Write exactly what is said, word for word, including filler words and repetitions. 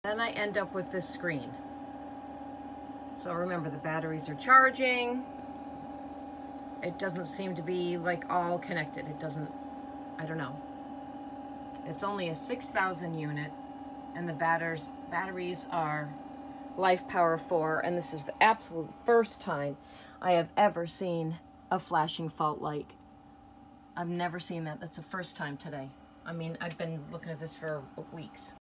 then I end up with this screen. So remember, the batteries are charging. It doesn't seem to be like all connected. It doesn't, I don't know. It's only a six thousand unit, and the batters, batteries are Life Power four, and this is the absolute first time I have ever seen a flashing fault light. I've never seen that. That's the first time today. I mean, I've been looking at this for weeks.